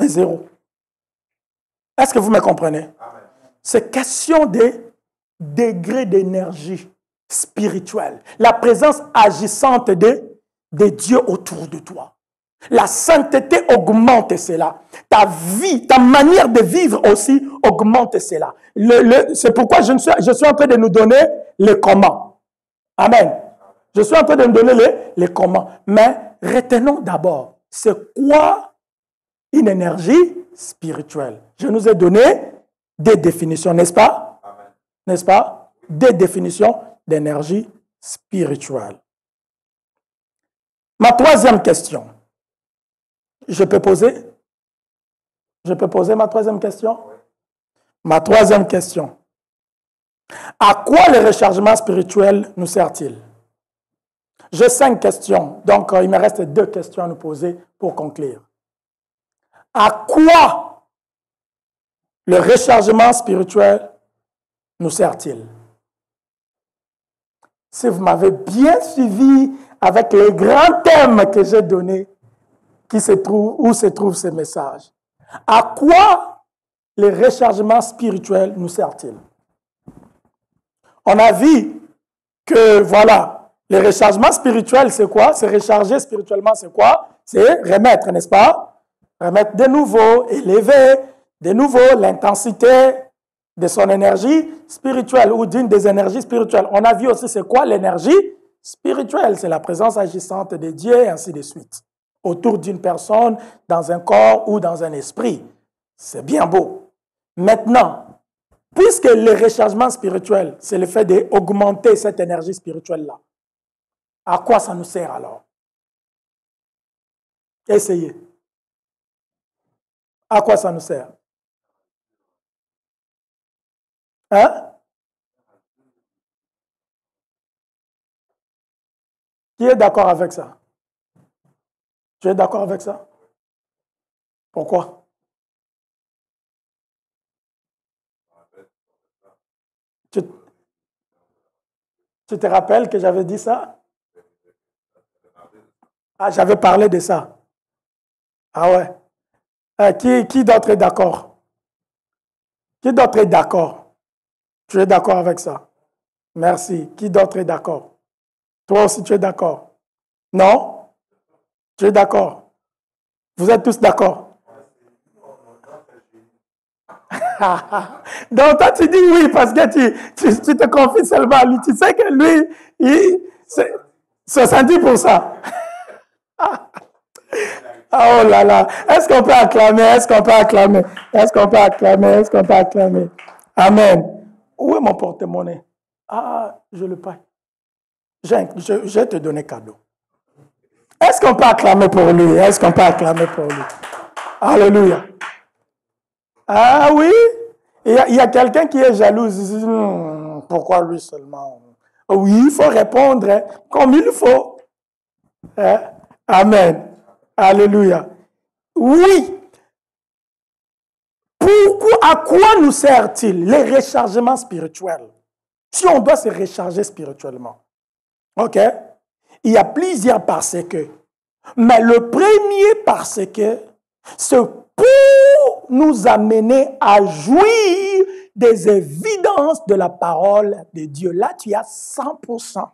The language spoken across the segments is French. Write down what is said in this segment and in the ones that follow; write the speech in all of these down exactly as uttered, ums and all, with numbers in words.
c'est zéro. Est-ce que vous me comprenez? C'est question des degrés d'énergie spirituelle. La présence agissante de, de Dieu autour de toi. La sainteté augmente cela. Ta vie, ta manière de vivre aussi augmente cela. Le, le, c'est pourquoi je, suis, je suis en train de nous donner les comment. Amen. Je suis en train de nous donner les, les comment. Mais retenons d'abord, c'est quoi une énergie spirituelle? Je nous ai donné des définitions, n'est-ce pas? N'est-ce pas? Des définitions d'énergie spirituelle. Ma troisième question. Je peux poser? Je peux poser ma troisième question? Ma troisième question. À quoi le rechargement spirituel nous sert-il? J'ai cinq questions, donc il me reste deux questions à nous poser pour conclure. À quoi le rechargement spirituel nous sert-il? Si vous m'avez bien suivi avec les grands thèmes que j'ai donnés, qui se trouve, où se trouvent ces messages. À quoi le rechargement spirituel nous sert-il? On a vu que, voilà, le rechargement spirituel, c'est quoi? C'est recharger spirituellement, c'est quoi? C'est remettre, n'est-ce pas? Remettre de nouveau, élever de nouveau l'intensité de son énergie spirituelle ou d'une des énergies spirituelles. On a vu aussi c'est quoi l'énergie spirituelle? C'est la présence agissante de Dieu et ainsi de suite. Autour d'une personne, dans un corps ou dans un esprit. C'est bien beau. Maintenant, puisque le rechargement spirituel, c'est le fait d'augmenter cette énergie spirituelle-là, à quoi ça nous sert alors? Essayez. À quoi ça nous sert? Hein? Qui est d'accord avec ça? Tu es d'accord avec ça? Pourquoi? Tu, tu te rappelles que j'avais dit ça? Ah, j'avais parlé de ça. Ah ouais. Euh, qui qui d'autre est d'accord? Qui d'autre est d'accord? Tu es d'accord avec ça? Merci. Qui d'autre est d'accord? Toi aussi, tu es d'accord? Non? Tu es d'accord? Vous êtes tous d'accord? Donc, toi, tu dis oui parce que tu, tu, tu te confies seulement à lui. Tu sais que lui, il, c'est soixante-dix pour cent. Oh là là. Est-ce qu'on peut acclamer? Est-ce qu'on peut acclamer? Est-ce qu'on peut acclamer? Est-ce qu'on peut acclamer? Amen. Où est mon porte-monnaie? Ah, je le paye. Je, je, je vais te donner cadeau. Est-ce qu'on peut acclamer pour lui? Est-ce qu'on peut acclamer pour lui? Alléluia. Ah oui? Il y a, il y a quelqu'un qui est jaloux. Hum, pourquoi lui seulement? Oui, il faut répondre hein, comme il faut. Hein? Amen. Alléluia. Oui. Pourquoi, à quoi nous sert-il les rechargements spirituels? Si on doit se recharger spirituellement. OK? Il y a plusieurs parce que. Mais le premier parce que, c'est pour nous amener à jouir des évidences de la parole de Dieu. Là, tu as cent pour cent.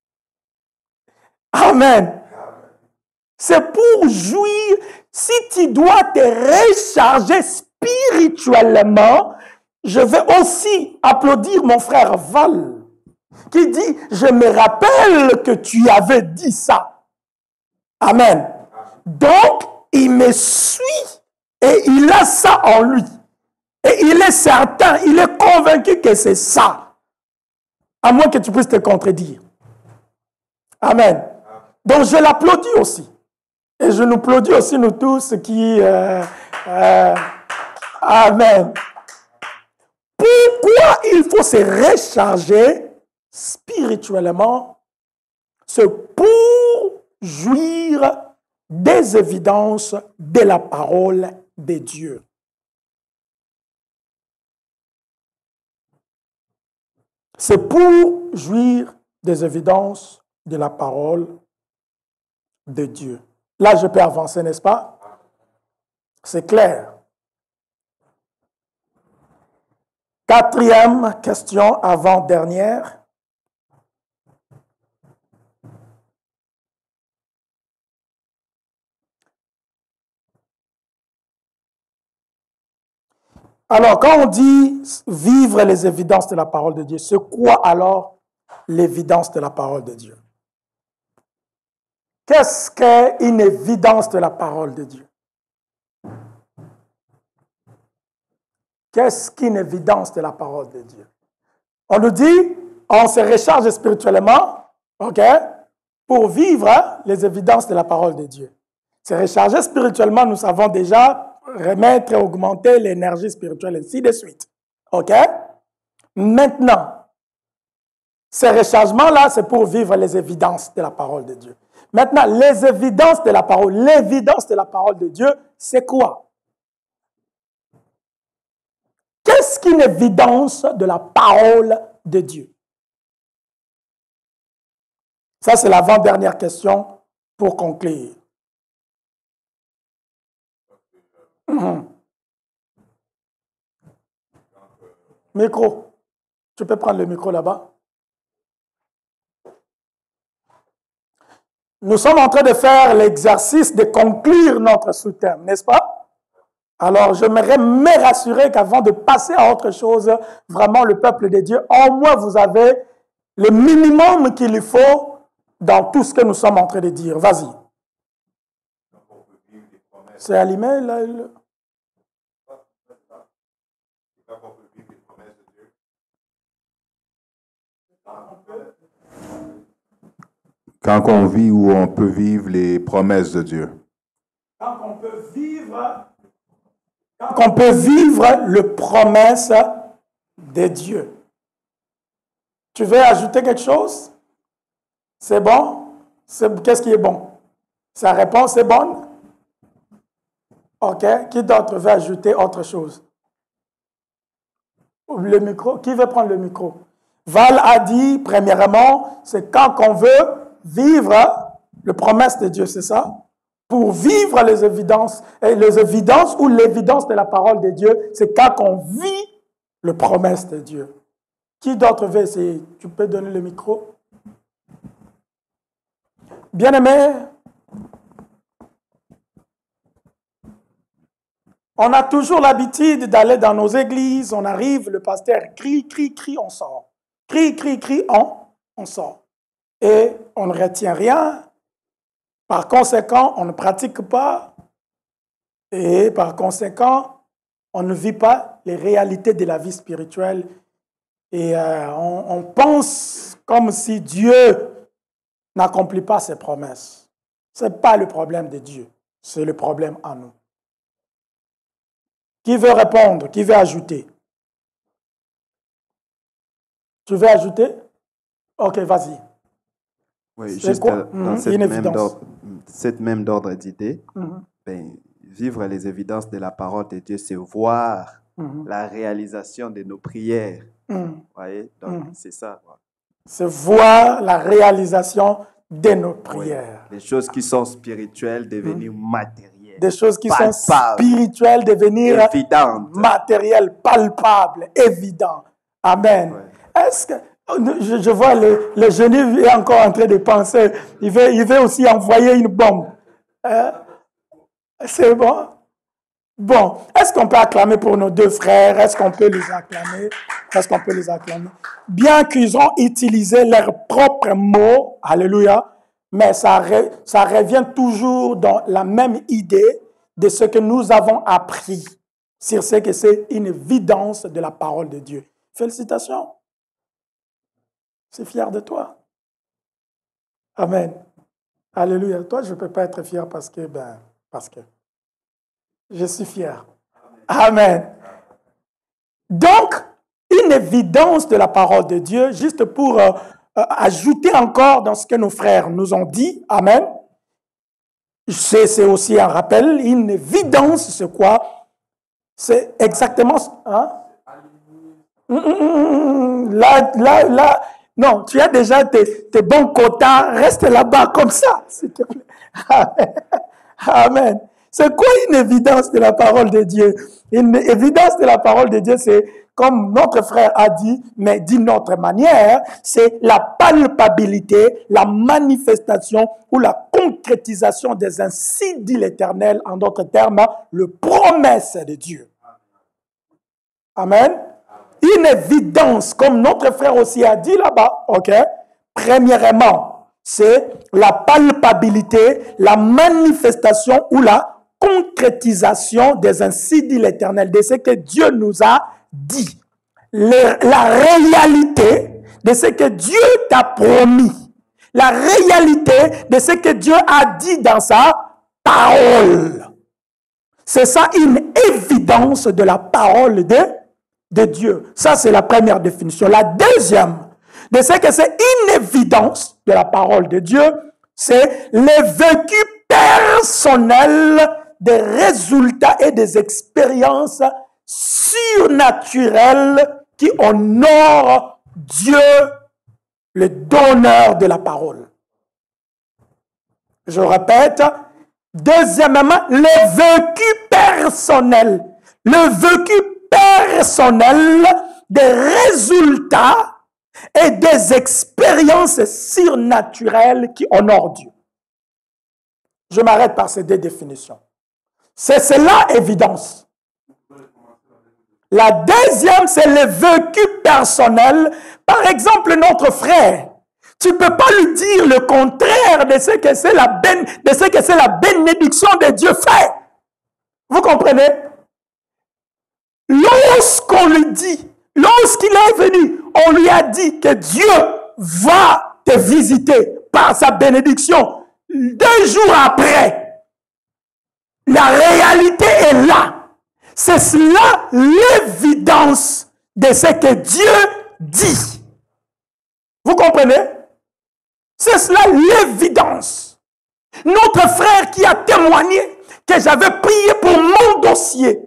Amen. C'est pour jouir. Si tu dois te recharger spirituellement, je vais aussi applaudir mon frère Val, qui dit, je me rappelle que tu avais dit ça. Amen. Donc, il me suit et il a ça en lui. Et il est certain, il est convaincu que c'est ça. À moins que tu puisses te contredire. Amen. Donc, je l'applaudis aussi. Et je nous applaudis aussi, nous tous, qui... Euh, euh, amen. Pourquoi il faut se recharger spirituellement? C'est pour jouir des évidences de la parole de Dieu. C'est pour jouir des évidences de la parole de Dieu. Là, je peux avancer, n'est-ce pas? C'est clair. Quatrième question avant-dernière. Alors, quand on dit vivre les évidences de la parole de Dieu, c'est quoi alors l'évidence de la parole de Dieu? Qu'est-ce qu'est une évidence de la parole de Dieu? Qu'est-ce qu'une évidence de la parole de Dieu? On nous dit, on se recharge spirituellement, ok, pour vivre hein, les évidences de la parole de Dieu. Se recharger spirituellement, nous savons déjà remettre et augmenter l'énergie spirituelle, ainsi de suite. OK? Maintenant, ce rechargement-là, c'est pour vivre les évidences de la parole de Dieu. Maintenant, les évidences de la parole, l'évidence de la parole de Dieu, c'est quoi? Qu'est-ce qu'une évidence de la parole de Dieu? Ça, c'est l'avant-dernière question pour conclure. Mmh. Micro. Tu peux prendre le micro là-bas. Nous sommes en train de faire l'exercice de conclure notre sous-thème, n'est-ce pas? Alors, j'aimerais me rassurer qu'avant de passer à autre chose, vraiment le peuple de Dieu, au moins vous avez le minimum qu'il faut dans tout ce que nous sommes en train de dire. Vas-y. C'est allumé là? Le... Quand on vit où on peut vivre les promesses de Dieu. Quand on peut vivre, quand on peut vivre les promesses de Dieu. Tu veux ajouter quelque chose? C'est bon? Qu'est-ce qui est bon? Sa réponse est bonne? Ok. Qui d'autre veut ajouter autre chose? Le micro. Qui veut prendre le micro? Val a dit, premièrement, c'est quand on veut vivre les promesses de Dieu, c'est ça? Pour vivre les évidences, et les évidences ou l'évidence de la parole de Dieu, c'est quand on vit les promesses de Dieu. Qui d'autre veut essayer? Tu peux donner le micro? Bien-aimé, on a toujours l'habitude d'aller dans nos églises, on arrive, le pasteur crie, crie, crie, on sort. Crie, crie, crie, on, on sort. Et on ne retient rien. Par conséquent, on ne pratique pas. Et par conséquent, on ne vit pas les réalités de la vie spirituelle. Et euh, on, on pense comme si Dieu n'accomplit pas ses promesses. Ce n'est pas le problème de Dieu, c'est le problème en nous. Qui veut répondre? Qui veut ajouter? Tu veux ajouter? Ok, vas-y. Oui, juste quoi? dans mmh, cette, même cette même d'ordre d'idée, mmh. ben, vivre les évidences de la parole de Dieu, c'est voir mmh. la réalisation de nos prières. Mmh. Voyez? Donc, mmh. c'est ça. C'est voir la réalisation de nos prières. Oui. Les choses qui sont spirituelles devenir mmh. matérielles. Des choses qui palpables, sont spirituelles devenir évidentes. Matérielles, palpables, évidentes. Amen. Ouais. Est-ce que Je, je vois le, le génie est encore en train de penser. Il veut, il veut aussi envoyer une bombe. Hein? C'est bon? Bon. Est-ce qu'on peut acclamer pour nos deux frères? Est-ce qu'on peut les acclamer? Est-ce qu'on peut les acclamer? Bien qu'ils ont utilisé leurs propres mots, alléluia, mais ça, re, ça revient toujours dans la même idée de ce que nous avons appris sur ce que c'est une évidence de la parole de Dieu. Félicitations. C'est fier de toi. Amen. Alléluia. Toi, je ne peux pas être fier parce que, ben, parce que je suis fier. Amen. Donc, une évidence de la parole de Dieu, juste pour euh, euh, ajouter encore dans ce que nos frères nous ont dit. Amen. C'est aussi un rappel, une évidence, c'est quoi? C'est exactement... Hein? Là, là, là... Non, tu as déjà tes, tes bons quotas, reste là-bas comme ça, s'il te plaît. Amen. Amen. C'est quoi une évidence de la parole de Dieu? Une évidence de la parole de Dieu, c'est, comme notre frère a dit, mais d'une autre manière, c'est la palpabilité, la manifestation ou la concrétisation des ainsi dit l'Éternel, en d'autres termes, le promesse de Dieu. Amen. Une évidence, comme notre frère aussi a dit là-bas, ok? Premièrement, c'est la palpabilité, la manifestation ou la concrétisation des ainsi dit l'Éternel, de ce que Dieu nous a dit. Le, la réalité de ce que Dieu t'a promis. La réalité de ce que Dieu a dit dans sa parole. C'est ça une évidence de la parole de, de Dieu. Ça, c'est la première définition. La deuxième, de ce que c'est une évidence de la parole de Dieu, c'est le vécu personnel des résultats et des expériences surnaturelles qui honorent Dieu, le donneur de la parole. Je répète, deuxièmement, le vécu personnel, le vécu personnel des résultats et des expériences surnaturelles qui honorent Dieu. Je m'arrête par ces deux définitions. C'est cela, évidence. La deuxième, c'est le vécu personnel. Par exemple, notre frère, tu ne peux pas lui dire le contraire de ce que c'est la, ben, de ce que c'est la bénédiction de Dieu fait. Vous comprenez? Lorsqu'on lui dit, lorsqu'il est venu, on lui a dit que Dieu va te visiter par sa bénédiction. Deux jours après, la réalité est là. C'est cela l'évidence de ce que Dieu dit. Vous comprenez? C'est cela l'évidence. Notre frère qui a témoigné que j'avais prié pour mon dossier.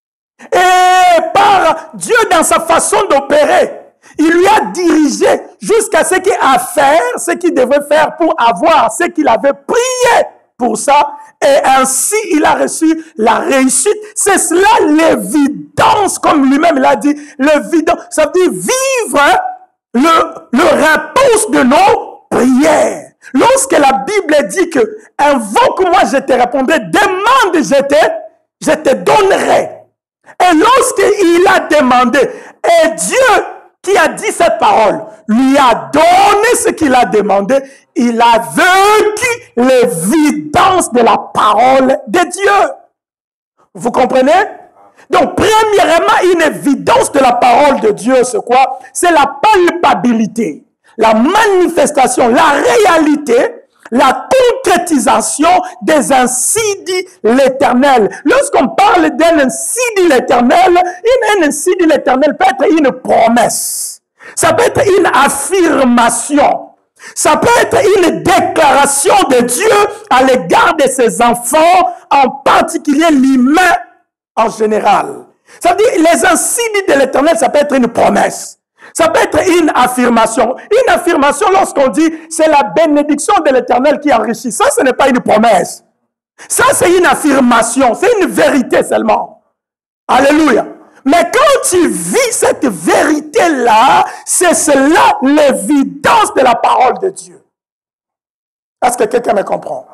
Et par Dieu dans sa façon d'opérer, il lui a dirigé jusqu'à ce qu'il a à faire, ce qu'il devait faire pour avoir ce qu'il avait prié pour ça. Et ainsi, il a reçu la réussite. C'est cela l'évidence, comme lui-même l'a dit. L'évidence, ça veut dire vivre le, le réponse de nos prières. Lorsque la Bible dit que invoque-moi, je te répondrai, demande, je te, je te donnerai. Et lorsqu'il a demandé, et Dieu qui a dit cette parole, lui a donné ce qu'il a demandé, il a vécu l'évidence de la parole de Dieu. Vous comprenez? Donc, premièrement, une évidence de la parole de Dieu, c'est quoi? C'est la palpabilité, la manifestation, la réalité, la concrétisation des ainsi dit l'Éternel. Lorsqu'on parle d'un ainsi dit l'Éternel, une ainsi dit l'Éternel peut être une promesse. Ça peut être une affirmation. Ça peut être une déclaration de Dieu à l'égard de ses enfants, en particulier l'humain en général. Ça veut dire, les ainsi dit de l'Éternel, ça peut être une promesse. Ça peut être une affirmation. Une affirmation, lorsqu'on dit, c'est la bénédiction de l'Éternel qui enrichit. Ça, ce n'est pas une promesse. Ça, c'est une affirmation. C'est une vérité seulement. Alléluia. Mais quand tu vis cette vérité-là, c'est cela l'évidence de la parole de Dieu. Est-ce que quelqu'un me comprend?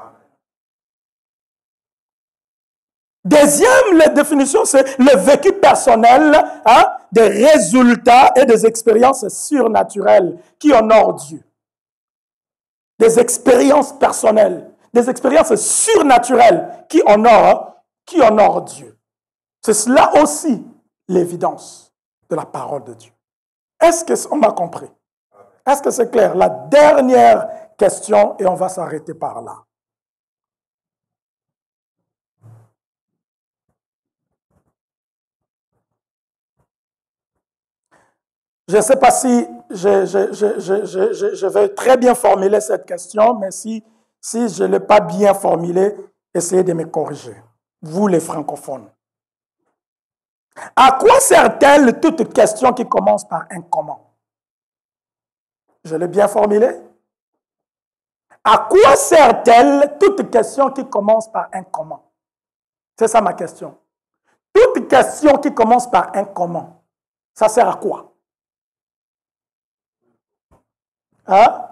Deuxième la définition, c'est le vécu personnel, hein, des résultats et des expériences surnaturelles qui honorent Dieu. Des expériences personnelles, des expériences surnaturelles qui honorent, qui honorent Dieu. C'est cela aussi l'évidence de la parole de Dieu. Est-ce qu'on m'a compris? Est-ce que c'est clair? La dernière question, et on va s'arrêter par là. Je ne sais pas si je, je, je, je, je, je vais très bien formuler cette question, mais si, si je ne l'ai pas bien formulée, essayez de me corriger, vous les francophones. À quoi sert-elle toute question qui commence par un comment? Je l'ai bien formulé? À quoi sert-elle toute question qui commence par un comment? C'est ça ma question. Toute question qui commence par un comment, ça sert à quoi? Hein?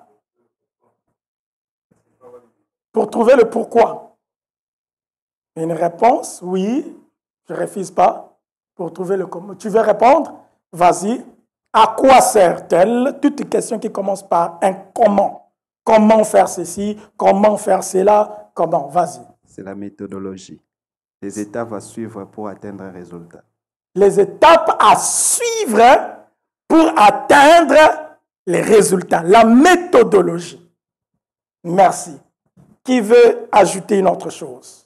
Pour trouver le pourquoi. Une réponse, oui, je ne refuse pas. Pour trouver le comment. Tu veux répondre? Vas-y. À quoi sert-elle? Toute question qui commence par un comment. Comment faire ceci? Comment faire cela? Comment? Vas-y. C'est la méthodologie. Les étapes à suivre pour atteindre un résultat. Les étapes à suivre pour atteindre les résultats. La méthodologie. Merci. Qui veut ajouter une autre chose?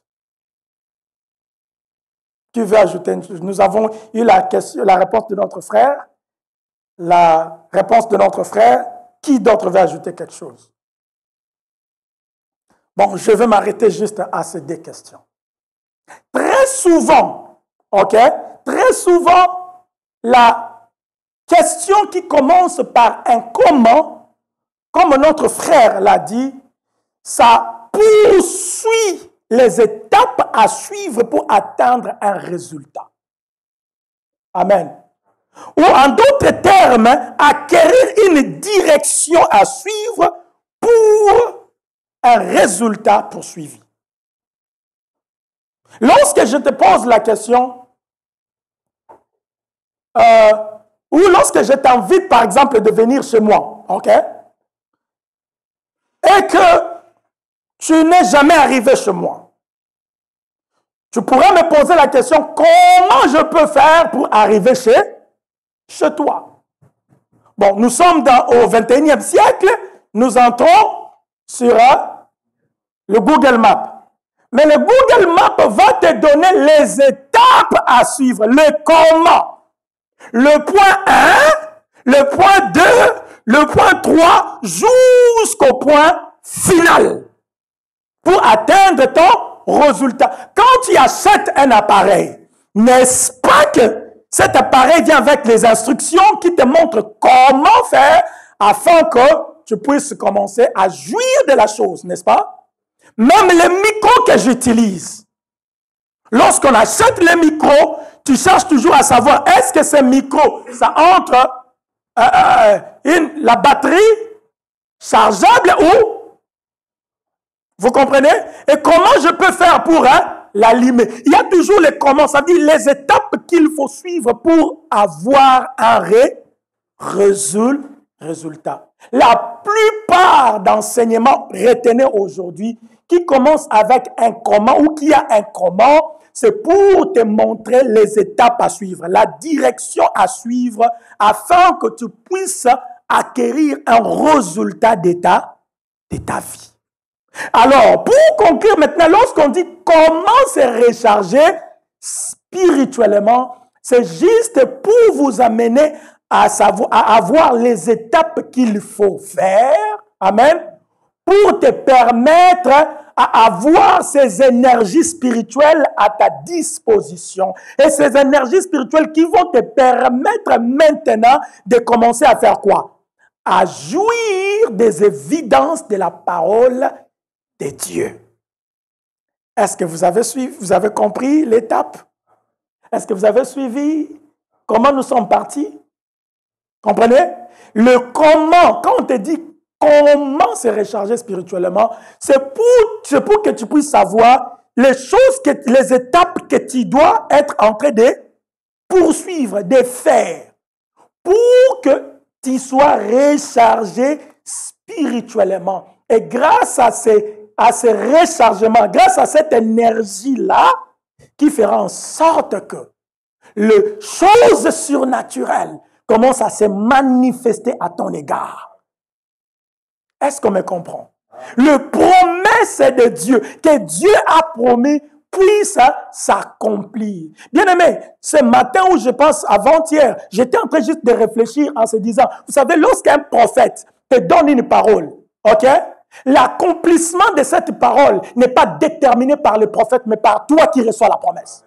Qui veut ajouter une chose? Nous avons eu la, question, la réponse de notre frère. La réponse de notre frère. Qui d'autre veut ajouter quelque chose? Bon, je vais m'arrêter juste à ces deux questions. Très souvent, ok? Très souvent, la question qui commence par un comment, comme notre frère l'a dit, ça poursuit les étapes à suivre pour atteindre un résultat. Amen. Ou en d'autres termes, acquérir une direction à suivre pour un résultat poursuivi. Lorsque je te pose la question, euh, ou lorsque je t'invite par exemple de venir chez moi, ok? Et que tu n'es jamais arrivé chez moi, tu pourrais me poser la question, comment je peux faire pour arriver chez, chez toi? Bon, nous sommes dans, au vingt et unième siècle, nous entrons sur euh, le Google Maps. Mais le Google Maps va te donner les étapes à suivre, le comment. Le point un, le point deux, le point trois, jusqu'au point final. Pour atteindre ton résultat. Quand tu achètes un appareil, n'est-ce pas que cet appareil vient avec les instructions qui te montrent comment faire afin que tu puisses commencer à jouir de la chose, n'est-ce pas? Même les micros que j'utilise. Lorsqu'on achète les micros, tu cherches toujours à savoir est-ce que ces micros, ça entre euh, euh, une, la batterie chargeable ou... Vous comprenez? Et comment je peux faire pour hein, l'allumer? Il y a toujours les comment, ça dit les étapes qu'il faut suivre pour avoir un ré, résul, résultat. La plupart d'enseignements retenus aujourd'hui qui commencent avec un comment ou qui a un comment, c'est pour te montrer les étapes à suivre, la direction à suivre afin que tu puisses acquérir un résultat de ta, de ta vie. Alors, pour conclure maintenant, lorsqu'on dit comment se recharger spirituellement, c'est juste pour vous amener à, savoir, à avoir les étapes qu'il faut faire, amen, pour te permettre à avoir ces énergies spirituelles à ta disposition. Et ces énergies spirituelles qui vont te permettre maintenant de commencer à faire quoi? À jouir des évidences de la parole de Dieu. Est-ce que vous avez suivi, vous avez compris l'étape? Est-ce que vous avez suivi comment nous sommes partis? Comprenez? Le comment, quand on te dit comment se recharger spirituellement, c'est pour, pour que tu puisses savoir les choses, que, les étapes que tu dois être en train de poursuivre, de faire, pour que tu sois rechargé spirituellement. Et grâce à ces, à ces rechargements, grâce à cette énergie-là, qui fera en sorte que les choses surnaturelles commencent à se manifester à ton égard. Est-ce qu'on me comprend? Le promesse de Dieu, que Dieu a promis, puisse s'accomplir. Bien-aimé, ce matin où je pense avant-hier, j'étais en train juste de réfléchir en se disant, vous savez, lorsqu'un prophète te donne une parole, ok? L'accomplissement de cette parole n'est pas déterminé par le prophète, mais par toi qui reçois la promesse.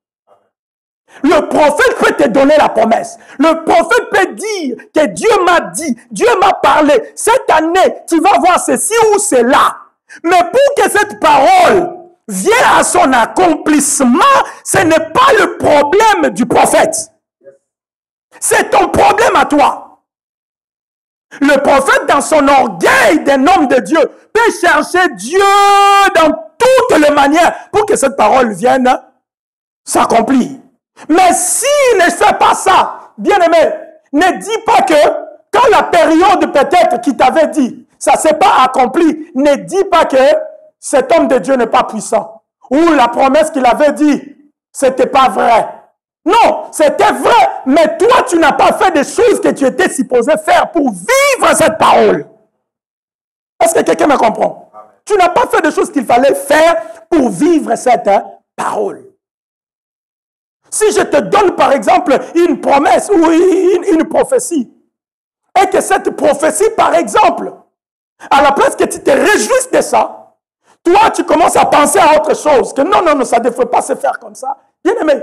Le prophète peut te donner la promesse. Le prophète peut dire que Dieu m'a dit, Dieu m'a parlé. Cette année, tu vas voir ceci ou cela. Mais pour que cette parole vient à son accomplissement, ce n'est pas le problème du prophète. C'est ton problème à toi. Le prophète, dans son orgueil d'un homme de Dieu, peut chercher Dieu dans toutes les manières pour que cette parole vienne s'accomplir. Mais s'il ne fait pas ça, bien-aimé, ne dis pas que quand la période peut-être qui t'avait dit, ça ne s'est pas accompli, ne dis pas que cet homme de Dieu n'est pas puissant. Ou la promesse qu'il avait dit, ce n'était pas vrai. Non, c'était vrai, mais toi, tu n'as pas fait des choses que tu étais supposé faire pour vivre cette parole. Est-ce que quelqu'un me comprend? Amen. Tu n'as pas fait des choses qu'il fallait faire pour vivre cette hein, parole. Si je te donne, par exemple, une promesse ou une, une prophétie, et que cette prophétie, par exemple, à la place que tu te réjouisses de ça, toi, tu commences à penser à autre chose, que non, non, non, ça ne devrait pas se faire comme ça. Bien aimé,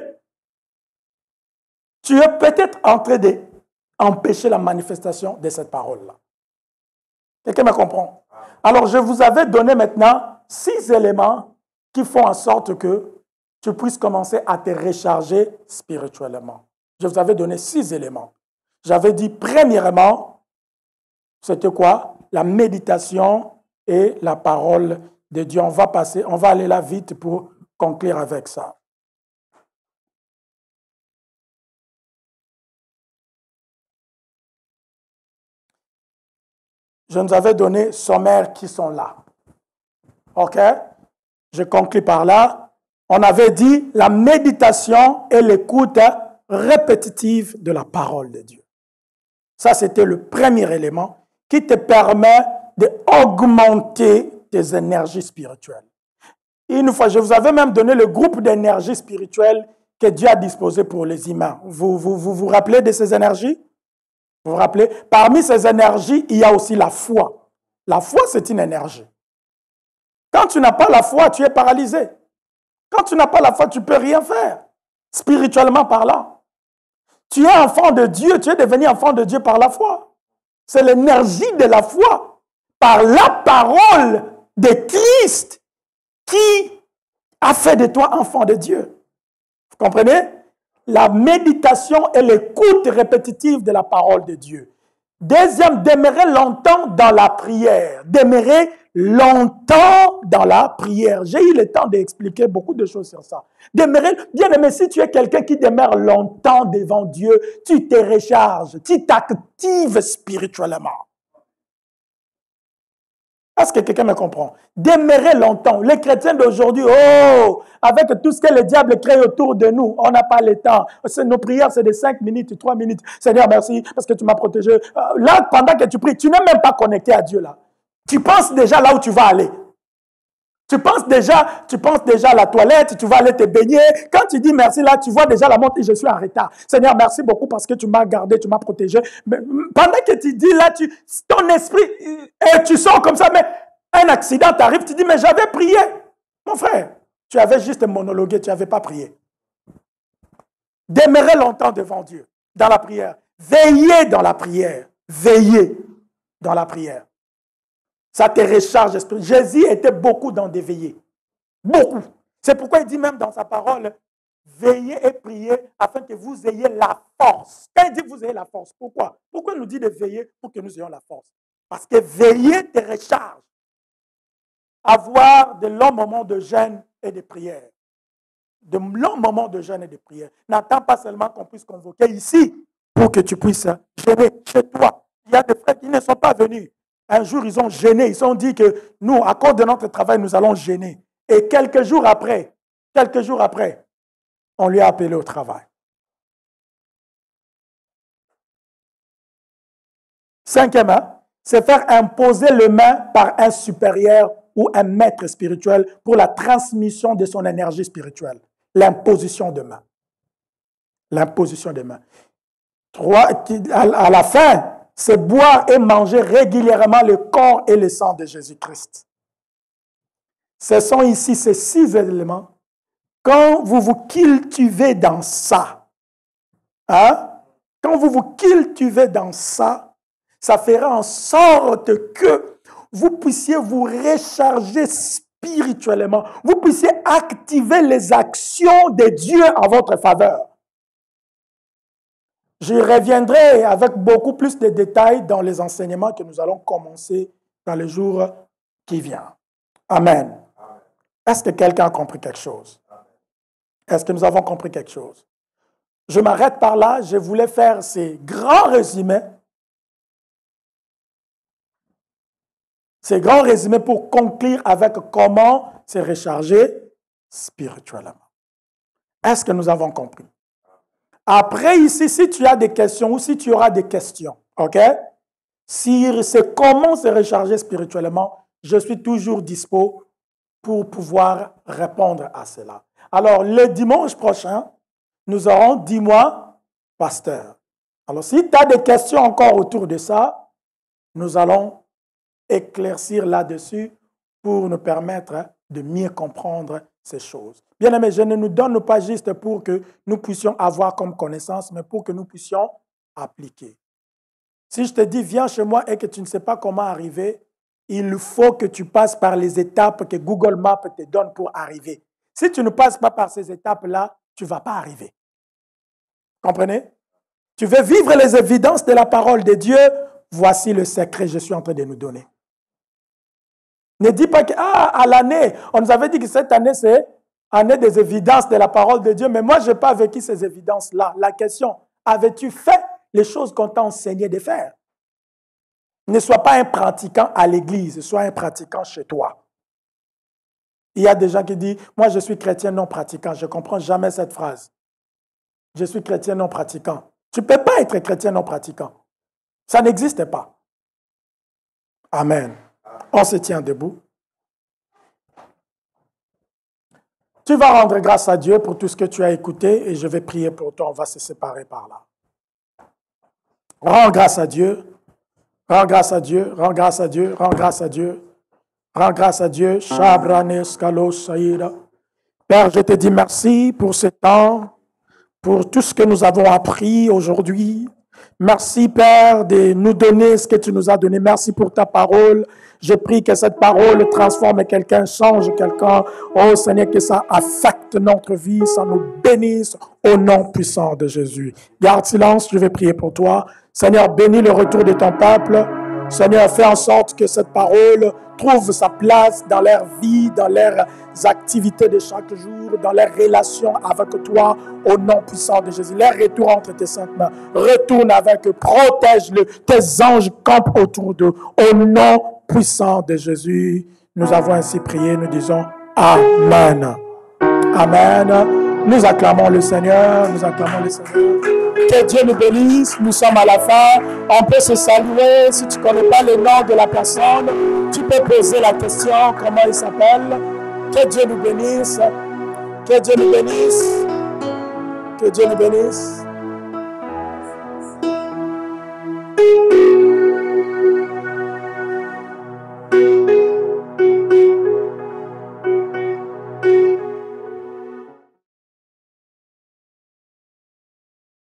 tu es peut-être en train d'empêcher la manifestation de cette parole-là. Quelqu'un me comprend? Alors, je vous avais donné maintenant six éléments qui font en sorte que tu puisses commencer à te recharger spirituellement. Je vous avais donné six éléments. J'avais dit, premièrement, c'était quoi? La méditation et la parole de Dieu. On va passer, on va aller là vite pour conclure avec ça. Je nous avais donné sommaires qui sont là. OK? Je conclue par là. On avait dit la méditation et l'écoute répétitive de la parole de Dieu. Ça, c'était le premier élément qui te permet d'augmenter tes énergies spirituelles. Une fois, je vous avais même donné le groupe d'énergie spirituelle que Dieu a disposé pour les humains. Vous vous, vous vous rappelez de ces énergies? Vous vous rappelez? Parmi ces énergies, il y a aussi la foi. La foi, c'est une énergie. Quand tu n'as pas la foi, tu es paralysé. Quand tu n'as pas la foi, tu ne peux rien faire, spirituellement parlant. Tu es enfant de Dieu, tu es devenu enfant de Dieu par la foi. C'est l'énergie de la foi, par la parole de Christ, qui a fait de toi enfant de Dieu. Vous comprenez? La méditation et l'écoute répétitive de la parole de Dieu. Deuxième, demeurer longtemps dans la prière. Demeurer longtemps dans la prière. J'ai eu le temps d'expliquer beaucoup de choses sur ça. Demeurer, bien aimé, si tu es quelqu'un qui demeure longtemps devant Dieu, tu te recharges, tu t'actives spirituellement. Est-ce que quelqu'un me comprend? Demeurer longtemps. Les chrétiens d'aujourd'hui, oh, avec tout ce que le diable crée autour de nous, on n'a pas le temps. Nos prières, c'est de cinq minutes, trois minutes. Seigneur, merci parce que tu m'as protégé. Là, pendant que tu pries, tu n'es même pas connecté à Dieu là. Tu penses déjà là où tu vas aller. Tu penses déjà, tu penses déjà à la toilette, tu vas aller te baigner. Quand tu dis merci là, tu vois déjà la montée, je suis en retard. Seigneur, merci beaucoup parce que tu m'as gardé, tu m'as protégé. Mais pendant que tu dis là, tu, ton esprit, et tu sors comme ça, mais un accident t'arrive, tu dis, mais j'avais prié. Mon frère, tu avais juste monologué, tu n'avais pas prié. Demeurer longtemps devant Dieu, dans la prière. Veiller dans la prière. Veiller dans la prière. Ça te recharge l'esprit. Jésus était beaucoup dans des veillées. Beaucoup. C'est pourquoi il dit même dans sa parole, veillez et priez afin que vous ayez la force. Quand il dit que vous ayez la force, pourquoi? Pourquoi il nous dit de veiller pour que nous ayons la force? Parce que veiller te recharge. Avoir de longs moments de jeûne et de prière. De longs moments de jeûne et de prière. N'attends pas seulement qu'on puisse convoquer ici pour que tu puisses jeûner chez toi. Il y a des frères qui ne sont pas venus. Un jour, ils ont gêné. Ils ont dit que nous, à cause de notre travail, nous allons gêner. Et quelques jours après, quelques jours après, on lui a appelé au travail. Cinquième, hein, c'est faire imposer les mains par un supérieur ou un maître spirituel pour la transmission de son énergie spirituelle. L'imposition de main. L'imposition de main. Trois, à la fin, c'est boire et manger régulièrement le corps et le sang de Jésus-Christ. Ce sont ici ces six éléments. Quand vous vous cultivez dans ça, hein, quand vous vous cultivez dans ça, ça fera en sorte que vous puissiez vous recharger spirituellement, vous puissiez activer les actions de Dieu en votre faveur. Je reviendrai avec beaucoup plus de détails dans les enseignements que nous allons commencer dans les jours qui viennent. Amen. Est-ce que quelqu'un a compris quelque chose? Est-ce que nous avons compris quelque chose? Je m'arrête par là. Je voulais faire ces grands résumés. Ces grands résumés pour conclure avec comment se recharger spirituellement. Est-ce que nous avons compris? Après, ici, si tu as des questions ou si tu auras des questions, OK? Si c'est comment se recharger spirituellement, je suis toujours dispo pour pouvoir répondre à cela. Alors, le dimanche prochain, nous aurons Dis-moi, pasteur. Alors, si tu as des questions encore autour de ça, nous allons éclaircir là-dessus pour nous permettre de mieux comprendre ces choses. Bien aimé, je ne nous donne pas juste pour que nous puissions avoir comme connaissance, mais pour que nous puissions appliquer. Si je te dis, viens chez moi et que tu ne sais pas comment arriver, il faut que tu passes par les étapes que Google Maps te donne pour arriver. Si tu ne passes pas par ces étapes-là, tu ne vas pas arriver. Comprenez? Tu veux vivre les évidences de la parole de Dieu, voici le secret que je suis en train de nous donner. Ne dis pas que, ah, à l'année, on nous avait dit que cette année, c'est année des évidences de la parole de Dieu, mais moi, je n'ai pas vécu ces évidences-là. La question, avais-tu fait les choses qu'on t'a enseigné de faire? Ne sois pas un pratiquant à l'église, sois un pratiquant chez toi. Il y a des gens qui disent, moi, je suis chrétien non pratiquant. Je ne comprends jamais cette phrase. Je suis chrétien non pratiquant. Tu ne peux pas être chrétien non pratiquant. Ça n'existe pas. Amen. On se tient debout. Tu vas rendre grâce à Dieu pour tout ce que tu as écouté et je vais prier pour toi. On va se séparer par là. Rends grâce à Dieu. Rends grâce à Dieu. Rends grâce à Dieu. Rends grâce à Dieu. Rends grâce à Dieu. Père, je te dis merci pour ce temps, pour tout ce que nous avons appris aujourd'hui. Merci, Père, de nous donner ce que tu nous as donné. Merci pour ta parole. Je prie que cette parole transforme quelqu'un, change quelqu'un. Oh Seigneur, que ça affecte notre vie, ça nous bénisse au nom puissant de Jésus. Garde silence, je vais prier pour toi. Seigneur, bénis le retour de ton peuple. Seigneur, fais en sorte que cette parole trouve sa place dans leur vie, dans leurs activités de chaque jour, dans leurs relations avec toi, au nom puissant de Jésus. Leur retour entre tes saintes mains. Retourne avec eux, protège-le. Tes anges campent autour d'eux. Au nom puissant de Jésus, nous avons ainsi prié, nous disons Amen. Amen. Nous acclamons le Seigneur, nous acclamons le Seigneur. Que Dieu nous bénisse, nous sommes à la fin. On peut se saluer. Si tu ne connais pas le nom de la personne, tu peux poser la question, comment il s'appelle. Que Dieu nous bénisse. Que Dieu nous bénisse. Que Dieu nous bénisse.